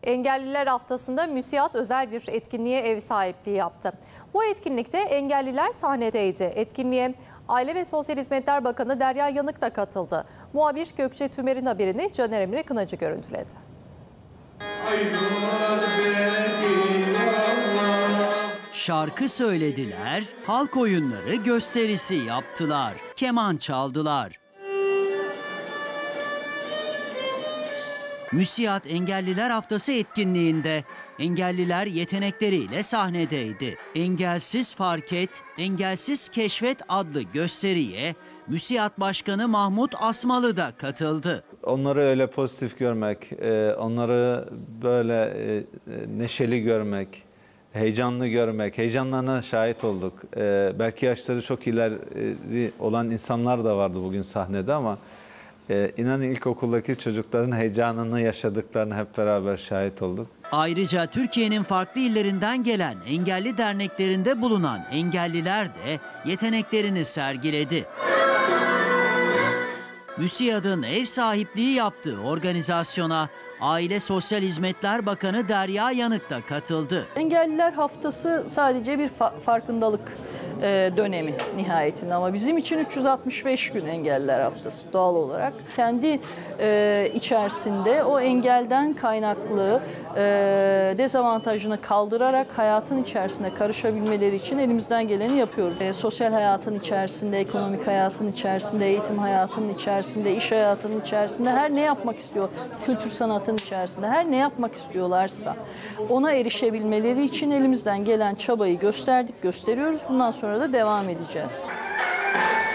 Engelliler Haftası'nda MÜSİAD özel bir etkinliğe ev sahipliği yaptı. Bu etkinlikte engelliler sahnedeydi. Etkinliğe Aile ve Sosyal Hizmetler Bakanı Derya Yanık da katıldı. Muhabir Gökçe Tümer'in haberini Caner Emre Kınacı görüntüledi. Şarkı söylediler, halk oyunları gösterisi yaptılar, keman çaldılar. MÜSİAD Engelliler Haftası etkinliğinde engelliler yetenekleriyle sahnedeydi. Engelsiz Fark Et, Engelsiz Keşfet adlı gösteriye MÜSİAD Başkanı Mahmut Asmalı da katıldı. Onları öyle pozitif görmek, onları böyle neşeli görmek, heyecanlı görmek, heyecanlarına şahit olduk. Belki yaşları çok ileri olan insanlar da vardı bugün sahnede ama inanın ilkokuldaki çocukların heyecanını yaşadıklarını hep beraber şahit olduk. Ayrıca Türkiye'nin farklı illerinden gelen engelli derneklerinde bulunan engelliler de yeteneklerini sergiledi. MÜSİAD'ın ev sahipliği yaptığı organizasyona Aile Sosyal Hizmetler Bakanı Derya Yanık da katıldı. Engelliler Haftası sadece bir farkındalık dönemi nihayetinde ama bizim için 365 gün Engelliler Haftası doğal olarak. Kendi içerisinde o engelden kaynaklı dezavantajını kaldırarak hayatın içerisine karışabilmeleri için elimizden geleni yapıyoruz. Sosyal hayatın içerisinde, ekonomik hayatın içerisinde, eğitim hayatının içerisinde, iş hayatının içerisinde her ne yapmak istiyor, kültür sanatın içerisinde her ne yapmak istiyorlarsa ona erişebilmeleri için elimizden gelen çabayı gösterdik, gösteriyoruz. Bundan sonra da devam edeceğiz.